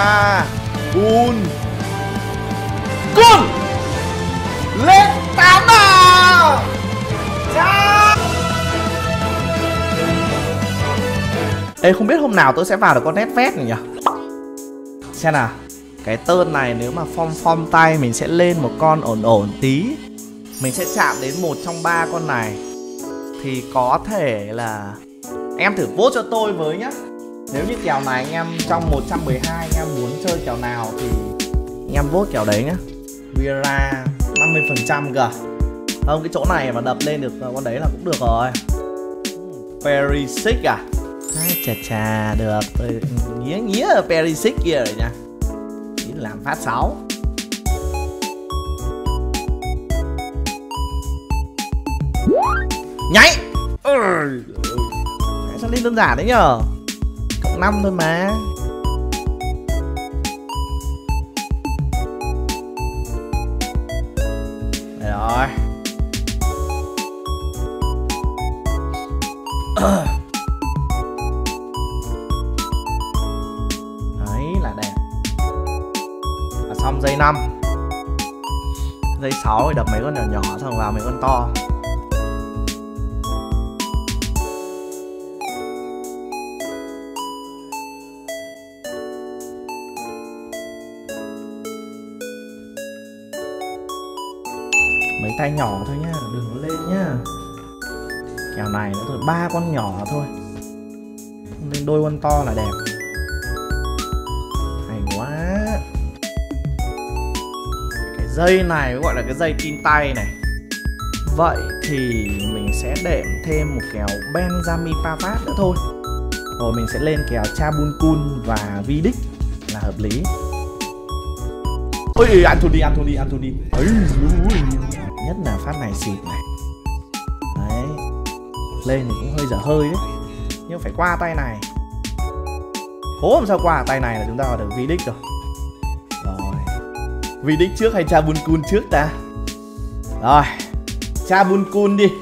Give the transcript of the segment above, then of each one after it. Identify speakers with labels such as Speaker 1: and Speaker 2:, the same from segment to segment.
Speaker 1: Cha Bun Cun lên 8 nào. Cha. Ê, không biết hôm nào tôi sẽ vào được con nét vét này nhỉ. Xem nào. Cái tơn này nếu mà form tay mình sẽ lên một con ổn tí. Mình sẽ chạm đến một trong 3 con này. Thì có thể là em thử vote cho tôi với nhá. Nếu như kèo này anh em trong 112 anh em muốn chơi kèo nào thì anh em vote kèo đấy nhá. Vieira 50% kìa. Không, cái chỗ này mà đập lên được con đấy là cũng được rồi. Perisic à? Chà được. Tôi nghĩa Perisic kia rồi nha. Chỉ làm phát 6. Nháy. Sao lên đơn giản đấy nhờ. Cộng 5 thôi mà. Đây rồi. Đấy là đẹp. Và xong dây 5. Dây 6 thì đập mấy con nhỏ nhỏ xong vào mấy con to. Mấy tay nhỏ thôi nhá, đừng có lên nhá. Kèo này nữa thôi, 3 con nhỏ thôi. Lên đôi con to là đẹp. Hay quá. Cái dây này gọi là cái dây tin tay này. Vậy thì mình sẽ đệm thêm một kèo Benjamin Pavard nữa thôi. Rồi mình sẽ lên kèo Chabunkun và Vidic là hợp lý. Ôi, Anthony. Ấy, nhất là phát này xịt này. Đấy. Lên thì cũng hơi dở hơi đấy. Nhưng phải qua tay này. Cố làm sao qua tay này là chúng ta vào được Vidic rồi. Rồi. Vidic trước hay Chabunkun trước ta? Rồi. Chabunkun đi.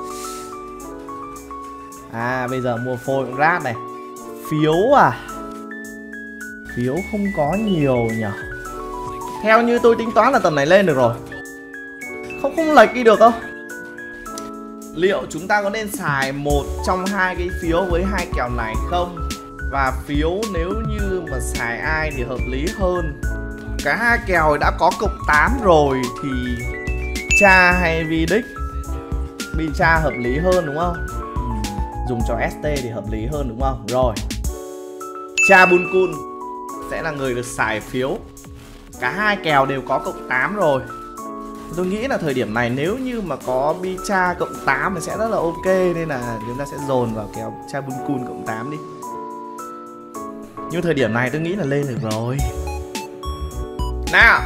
Speaker 1: À, bây giờ mua phôi cũng rát này. Phiếu à? Phiếu không có nhiều nhỉ. Theo như tôi tính toán là tầm này lên được rồi. Không lệch đi được đâu. Liệu chúng ta có nên xài một trong 2 cái phiếu với 2 kèo này không? Và phiếu nếu như mà xài ai thì hợp lý hơn? Cả 2 kèo đã có cộng 8 rồi thì Cha hay Vidic? Cha hợp lý hơn đúng không? Dùng cho ST thì hợp lý hơn đúng không? Rồi. Chabunkun sẽ là người được xài phiếu. Cả 2 kèo đều có cộng 8 rồi. Tôi nghĩ là thời điểm này nếu như mà có Bicha cộng 8 thì sẽ rất là ok. Nên là chúng ta sẽ dồn vào kèo Chabunkun cộng 8 đi. Nhưng thời điểm này tôi nghĩ là lên được rồi. Nào.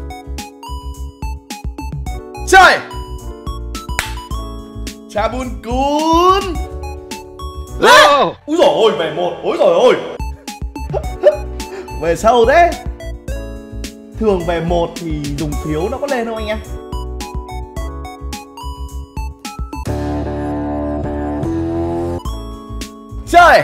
Speaker 1: Chơi. Chabunkun lên. Úi dồi ôi, về 1. Úi dồi ôi. Về sâu thế. Thường về 1 thì dùng phiếu nó có lên không anh em? Chơi.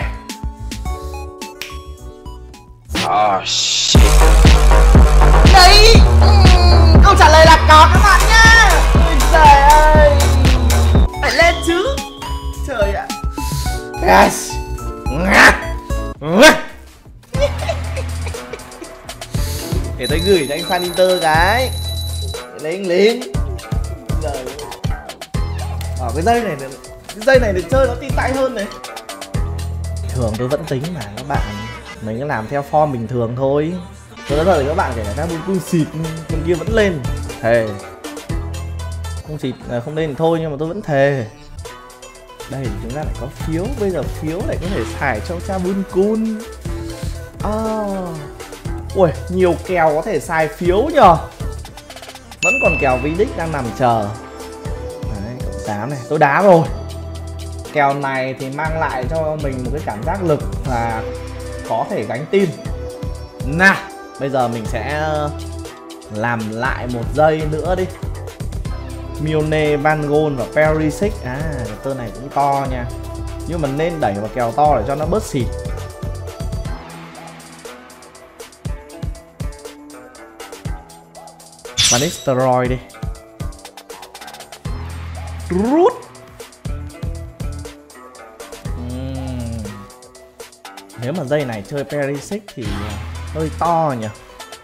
Speaker 1: Oh shit. Đấy. Câu trả lời là có các bạn nhá. Ôi trời ơi. Phải lên chứ. Trời ạ. Yes. Để tôi gửi cho anh fan Inter cái. Lấy lính. Rồi. Cái dây này để chơi nó tin tay hơn này. Thường tôi vẫn tính mà các bạn. Mình cứ làm theo form bình thường thôi. Tôi đã đợi các bạn kể là các buôn xịt con kia vẫn lên. Thề. Không xịt không lên thì thôi nhưng mà tôi vẫn thề. Đây chúng ta lại có phiếu. Bây giờ phiếu lại có thể xài cho Chabunkun. Ui, nhiều kèo có thể xài phiếu nhờ. Vẫn còn kèo Vidic đang nằm chờ. Đấy, cộng 8 này, tôi đá rồi. Kèo này thì mang lại cho mình một cái cảm giác lực là có thể gánh team. Nào, bây giờ mình sẽ làm lại một giây nữa đi. Mione, Van Gogh và Perisic. À, cái tơ này cũng to nha. Nhưng mà nên đẩy vào kèo to để cho nó bớt xịt. Van Nistelrooy đi. Rút. Nếu mà dây này chơi Perisic thì hơi to nhỉ.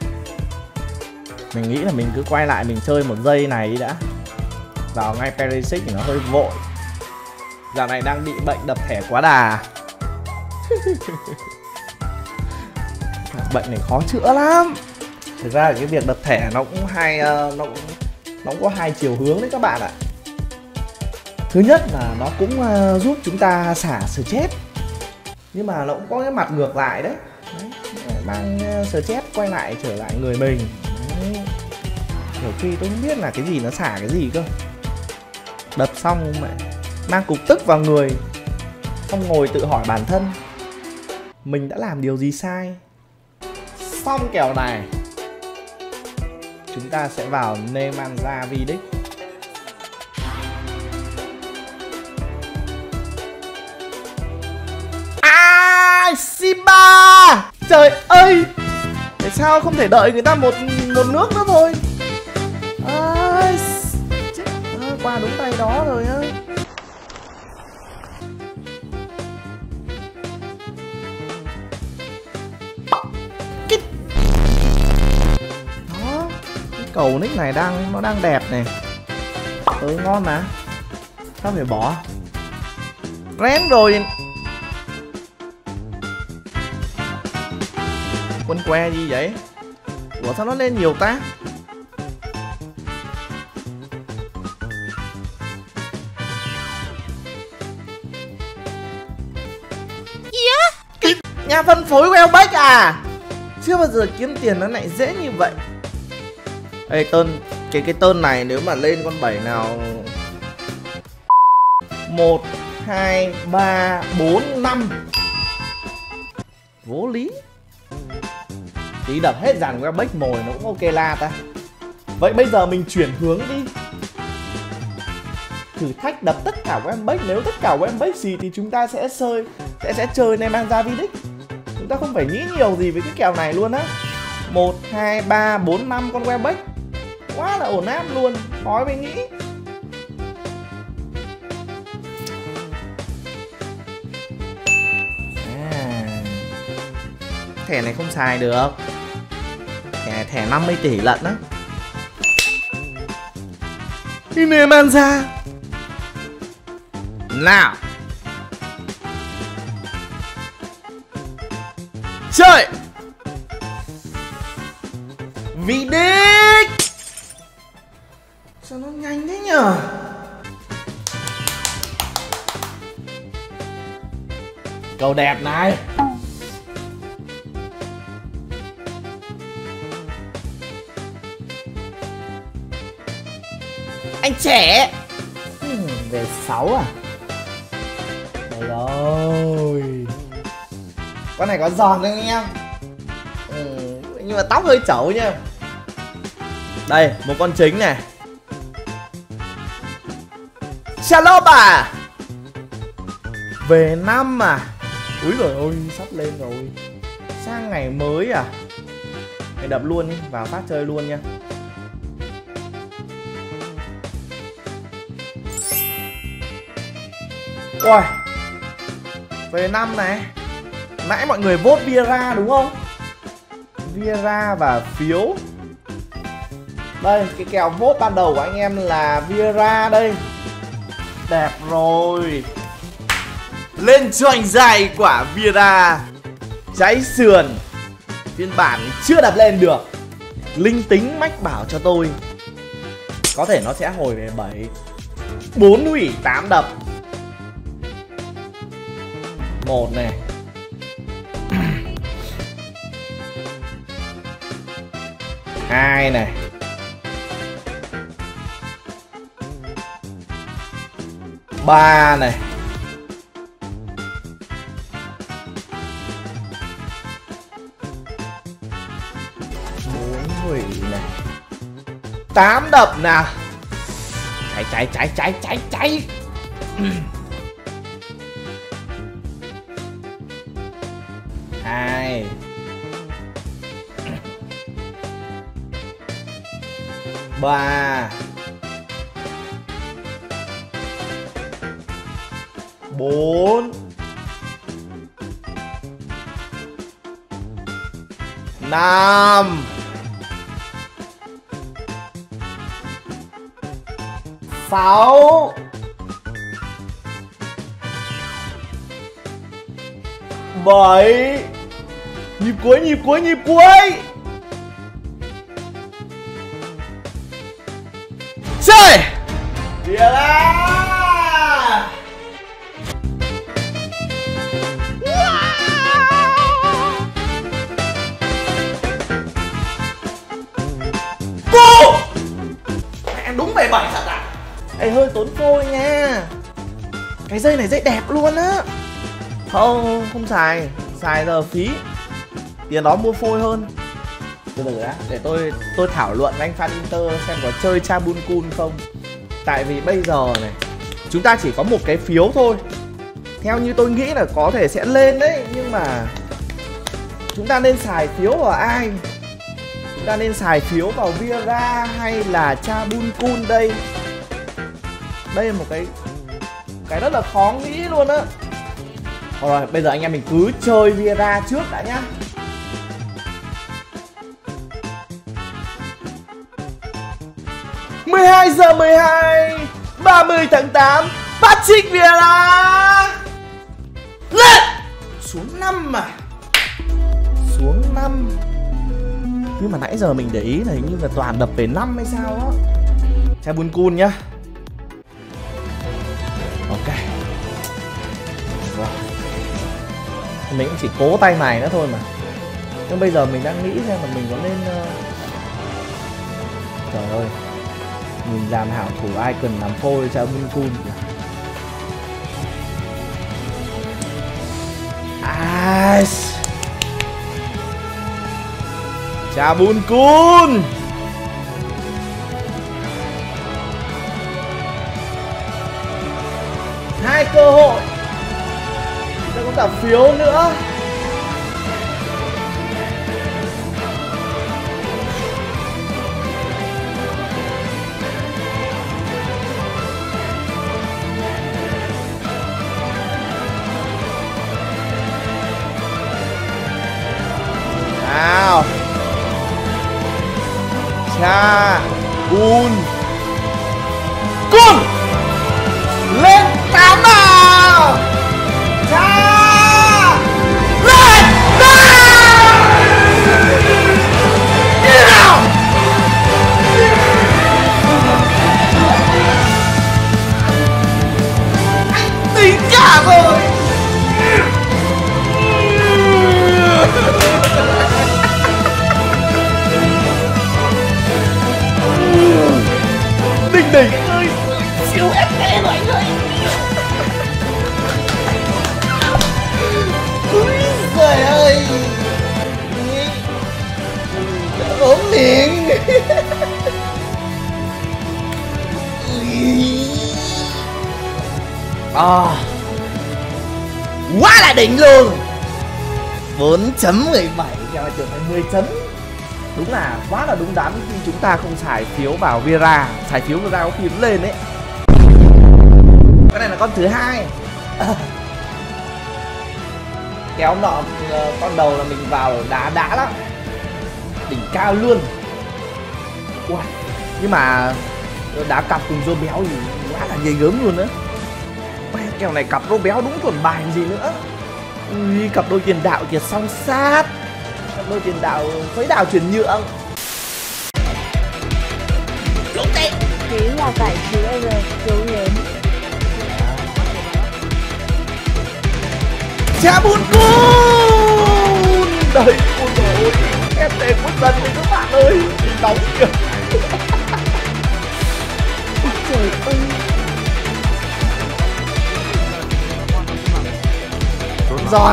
Speaker 1: Mình nghĩ là mình cứ quay lại mình chơi một dây này đi đã. Vào ngay Perisic thì nó hơi vội. Dạo này đang bị bệnh đập thẻ quá đà. Bệnh này khó chữa lắm. Thực ra cái việc đập thẻ nó cũng nó cũng có hai chiều hướng đấy các bạn ạ. Thứ nhất là nó cũng giúp chúng ta xả stress, nhưng mà nó cũng có cái mặt ngược lại đấy. Mang stress quay lại trở lại người mình. Đấy. Nhiều khi tôi không biết là cái gì nó xả cái gì cơ. Đập xong mẹ mang cục tức vào người, xong ngồi tự hỏi bản thân mình đã làm điều gì sai. Xong kèo này chúng ta sẽ vào Nemanja Vidic. Simba! Trời ơi! Tại sao không thể đợi người ta một nước nữa thôi? Chết, qua đúng tay đó rồi á. Đó, cái cầu nick này nó đang đẹp này. Ngon mà. Sao phải bỏ? Rén rồi. Quân que gì vậy? Ủa sao nó lên nhiều ta? Nhà phân phối Welbeck à? Chưa bao giờ kiếm tiền nó lại dễ như vậy. Ê tên, cái tên này nếu mà lên con 7 nào 1, 2, 3, 4, 5 vô lý. Tí đập hết dàn Welbeck mồi nó cũng ok la ta. Vậy bây giờ mình chuyển hướng đi. Thử thách đập tất cả Welbeck. Nếu tất cả Welbeck gì thì chúng ta sẽ chơi Nemanja Vidic. Chúng ta không phải nghĩ nhiều gì với cái kèo này luôn á. 1, 2, 3, 4, 5 con Welbeck. Quá là ổn áp luôn. Nói với nghĩ. Thẻ này không xài được. Thẻ 50 tỷ lận á. Nemanja. Nào. Chơi. Vidic. Sao nó nhanh thế nhở? Cầu đẹp này. Anh trẻ. Về 6 à? Đây rồi. Con này có giòn đấy anh em. Nhưng mà tóc hơi chẩu nha. Đây, một con chính này. Chalobah. Về 5 à? Úi giời ơi, sắp lên rồi. Sang ngày mới à? Mày đập luôn đi, vào phát chơi luôn nha. Ôi, về 5 này. Nãy mọi người vote Vieira đúng không? Vieira và phiếu. Đây, cái kèo vote ban đầu của anh em là Vieira đây. Đẹp rồi. Lên cho anh dài quả Vieira. Cháy sườn. Phiên bản chưa đập lên được. Linh tính mách bảo cho tôi có thể nó sẽ hồi về 7. 4 hủy 8 đập. 1 này. 2 này. 3 này. 4 hủy này. 8 đập nào. Cháy. 2 3 4 5 6 7 nhịp cuối chơi Bia ra. Cô mẹ đúng 77 thật à? Ê hơi tốn phôi nha. Cái dây này dây đẹp luôn á. Không xài giờ phí. Tiền đó mua phôi hơn. Từ từ đã, để tôi thảo luận với anh Phan Inter xem có chơi Chabunkun không. Tại vì bây giờ này chúng ta chỉ có một cái phiếu thôi. Theo như tôi nghĩ là có thể sẽ lên đấy. Nhưng mà chúng ta nên xài phiếu vào ai? Chúng ta nên xài phiếu vào Viera hay là Chabunkun đây? Đây là một cái rất là khó nghĩ luôn á. Rồi bây giờ anh em mình cứ chơi Viera trước đã nhá. giờ 12 30 tháng 8 Patrick Vieira lên xuống 5 mà xuống 5. Nhưng mà nãy giờ mình để ý là hình như là toàn đập về 5 hay sao đó. Chabunkun nhá. Ok rồi. Mình cũng chỉ cố tay này nữa thôi mà. Nhưng bây giờ mình đang nghĩ xem là mình có nên trời ơi, mình làm hảo thủ ai cần làm phôi cho Chabunkun kìa. Chabunkun. Hai cơ hội. Chúng ta có cả phiếu nữa. Nào Chabunkun lên 8 nào. Lên nào. Anh tính cả rồi. Đỉnh ơi, siêu FT rồi anh ơi. Úi giời ơi, ốm miệng. Quá là đỉnh luôn. 4.17 cho trở thành 10 chấm. Đúng là quá là đúng đắn khi chúng ta không xài phiếu vào Viera. Xài phiếu Viera có khi nó lên đấy. Cái này là con thứ hai. Kéo nọ con đầu là mình vào đá lắm. Đỉnh cao luôn. Wow. Nhưng mà đá cặp cùng rô béo thì quá là ghê gớm luôn nữa. Kèo này cặp rô béo đúng chuẩn bài gì nữa. Ui, cặp đôi tiền đạo kìa, song sát. Cặp đôi tiền đạo khuấy đảo chuyển nhượng.
Speaker 2: Chỉ là tại chữ R chủ nhiệm.
Speaker 1: Chabunkun. Đây, ôi trời ơi, FT quốc dân đi các bạn ơi. Đóng kìa.
Speaker 2: Ôi trời ơi.
Speaker 1: Giòn.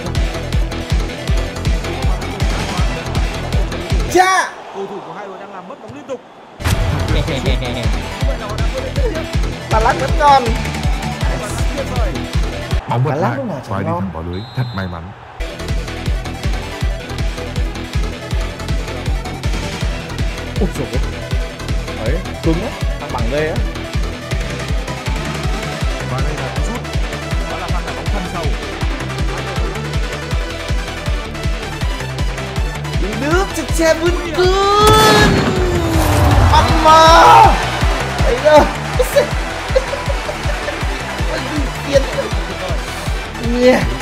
Speaker 1: Cha.
Speaker 3: Cầu thủ của hai đội đang làm mất bóng liên tục.
Speaker 1: Bà lắc rất ngon.
Speaker 4: Bóng bật lại, xoáy đi thẳng vào lưới, thật may mắn.
Speaker 1: Ôi trời ơi. cứng á, thằng bằng ghê á.
Speaker 3: Và đây là cú sút, đó là pha tạt bóng thân sâu.
Speaker 1: Đi nước cho xe vươn cơn. Bắn mà. Đấy rồi. Đi tiền. Yeah.